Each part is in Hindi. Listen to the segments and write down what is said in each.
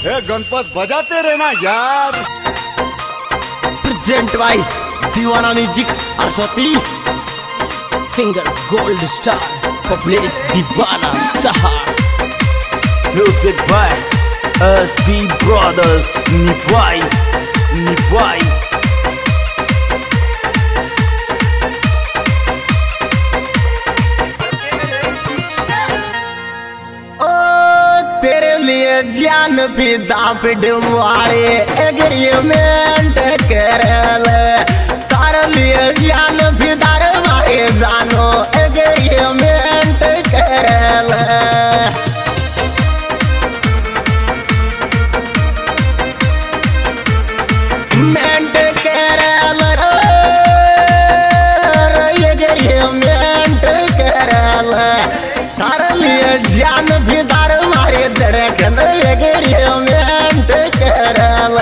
ए गणपत बजाते रहना यार। Present by Deewana music Saraswati, singer gold star publish Deewana सहार। Music by SB Brothers Nivai तेरे लिए जान फिदा पिडवाड़े एग्रीमेंट करल, तार लिए जान फिदार मारे जानो एग्रीमेंट करल। मेंट करल एग्रीमेंट करल, तार लिए जान फिदार मारे दरकन एग्रीमेंट करल।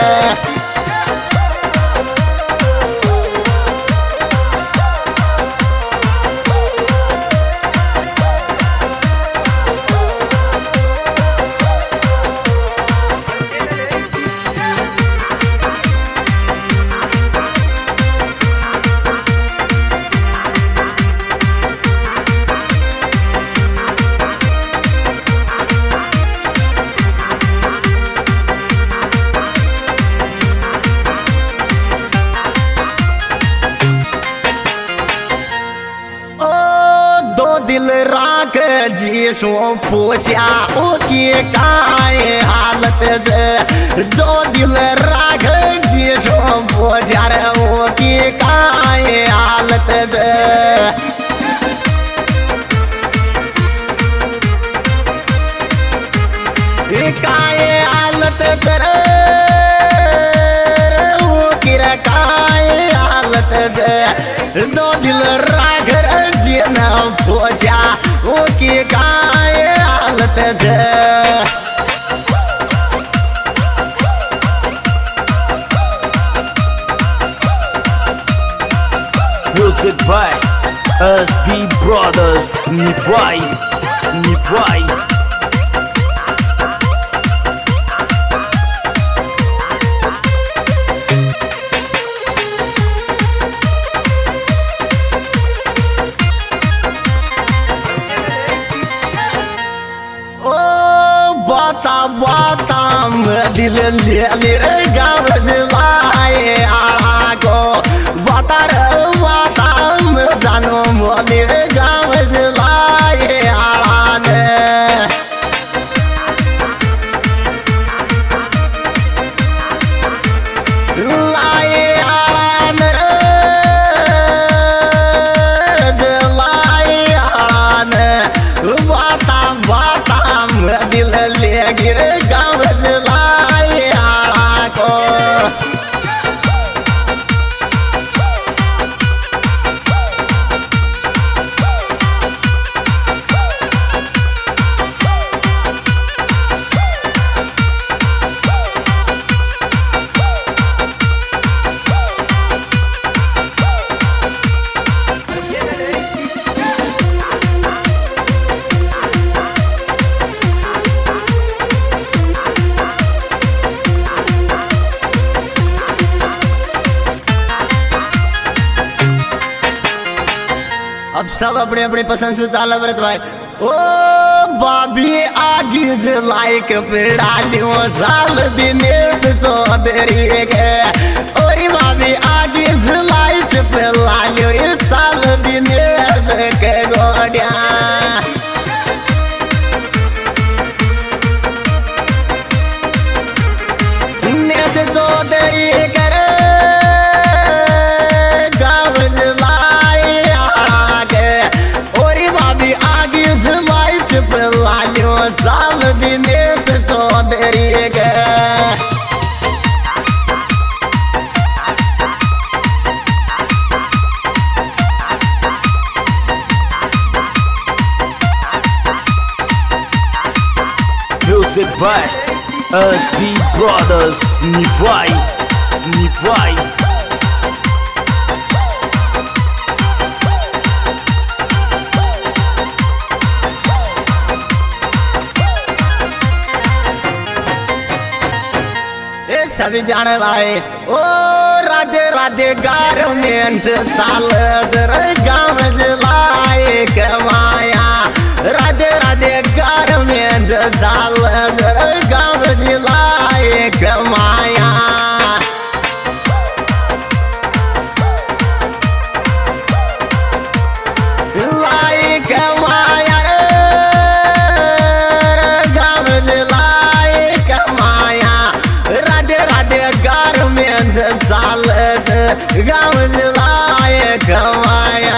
दिल राख जीसो पूछा ओके काए हालत जे, दो दिल राख जीसो पूछा रे ओके काए हालत जे। काए हालत तेरे ओके काए हालत जे, दो दिल राख जीना पूछा ओके काए हालत जे। Music by SB Brothers Nivai बाता में दिल ले मेरे गाँव जलाए आड़ा को, बाता में जानो मेरे गाँव जलाए आड़ा ने। लाए आड़ा ने जलाए आड़ा ने, बाता में दिल ले गिरे गाँव जलाए आड़ा को। अब सब अपने अपने पसंद से चाल व्रत भाई। ओ बाबी आगे जलाई के डालियो साल दिनेश चौधरी के, और बाबी आगे जलाई पे लालियो इस साल दिनेश के गोडिया। दिनेश चौधरी के साल दिनेश चौधरी के। Music by SB Brothers Nivai सभी जाने भाई ओ राधे राधे गारमेंट्स साल गाँव जलाए कमाया राधे राधे गारमेंट्स साल गाँव जलाए कमाया लाई कमाया गाँव जलाए कमाया राधे राधे गारमेंट्स साल गाँव जलाए कमाया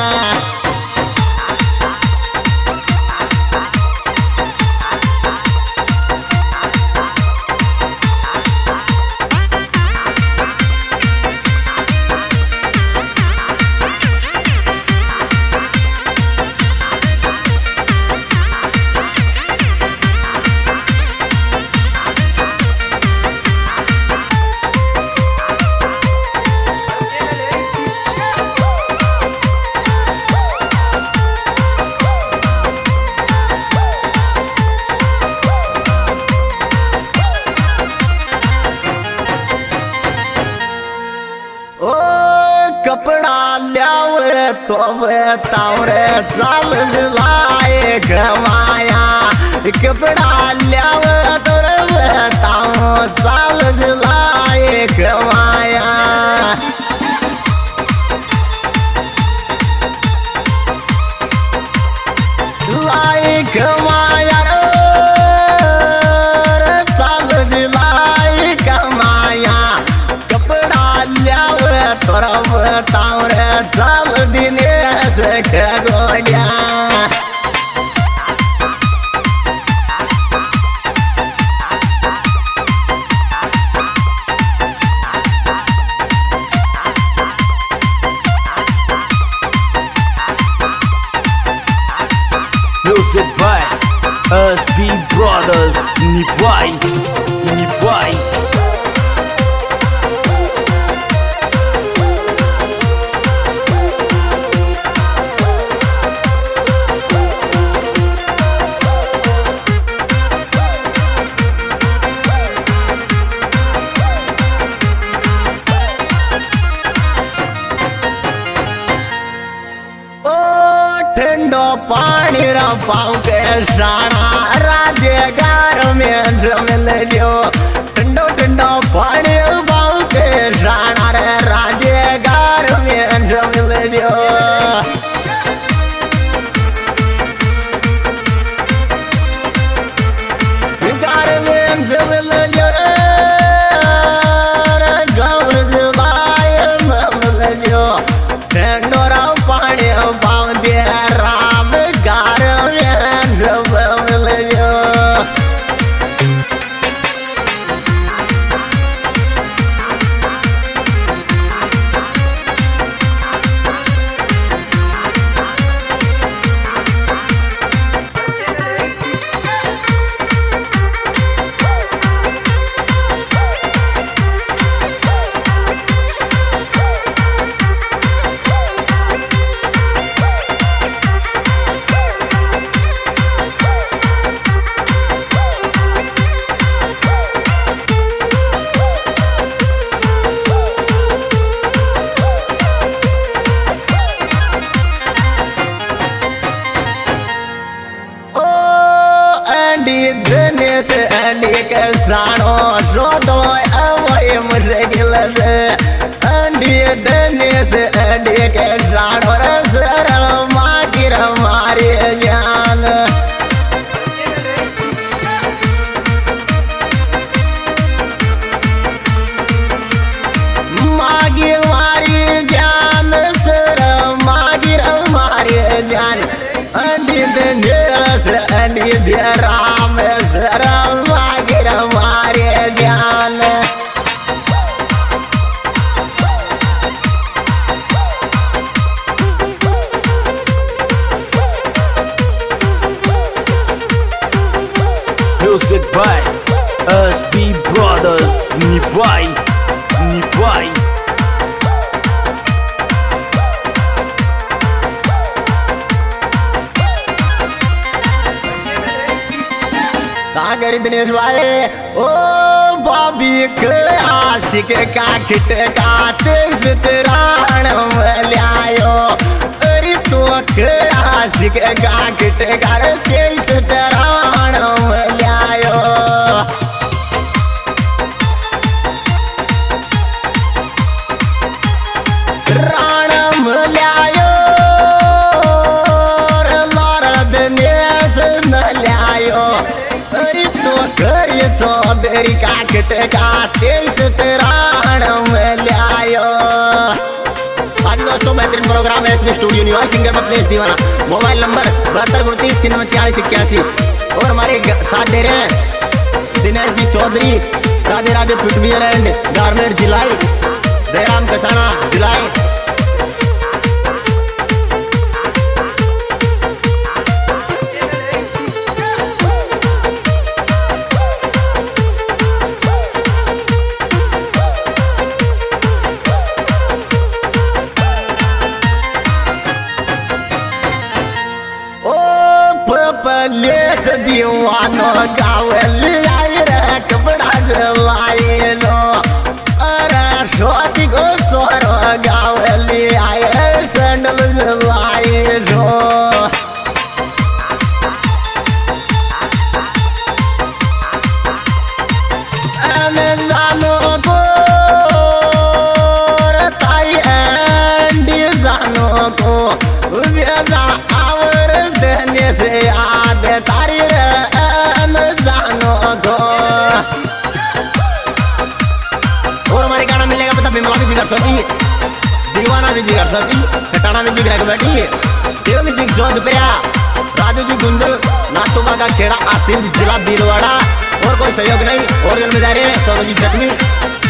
कपड़ा लियावे तो तावरे साल जलाए कमाया कपड़ा लियावे तो ताव साल जलाए कमाया लाई कमाया साल जलाए कमाया कपड़ा लियावे तो तावरे साल दिने से गोड़िया Music by SB Brothers Nivai ठंडो पानी रा पाँव के साना राधे गारमेंट्स मिल जो ठंडो ठंडो पानी पाँव के साना रे राधे गारमेंट्स मिल जो गारमेंट्स मिल जो गाँव जलाए मिल जो ठंडो रा पानी पाँव दे राम गारमेंट्स मिल जो दिनेश अंडी के सानो रोडो अवय मुश्किल से अंडी दिनेश अंडी के सानो सर मागिर मारे जान मागी मारी जान सर मागिर मारे जान अंडी दिनेश अंडी राम सर मागिर मारे जान Music by SB Brothers Nivai करी दिनेश भाई ओ भाभी के सिक का खिट का तेज तेराण मल्यायो अरे तो कड़ा सिक का खिट का तेज तेराण मल्यायो राण मल्यायो लारद नेस न ल्यायो अरे तो करिए चौधरी का खिट का तेज तेराण मल्यायो। आज दोस्तों बेहतरीन प्रोग्राम है इसमें स्टूडियो निवासी सिंगर मपनेश दीवाना। मोबाइल नंबर 72 29 46 81 और हमारे साथ दे रहे हैं Dinesh ji Chaudhary Radhe Radhe footwear and garment जिलाई जयराम कसाना जिलाई। पलेस दीवानो गावल आई रे कपड़ा जलाई लो अरे छोटी को सोरो गावल आई सैंडल जलाई लो अने जानो को ताई एंडी जानो को वेजा आवर देने से याद तारी रन जानो को। और हमारे गाना मिलेगा पता बिमला भी जिगर सती दीवाना भी जिगर सती खटाना भी जिगर बैठी देव भी जिग जोध प्रिया राजू जी गुंजल नाटुमा का खेड़ा आसिम जिला भीलवाड़ा और कोई सहयोग नहीं और जिम्मेदारी है सोनू जी जख्मी।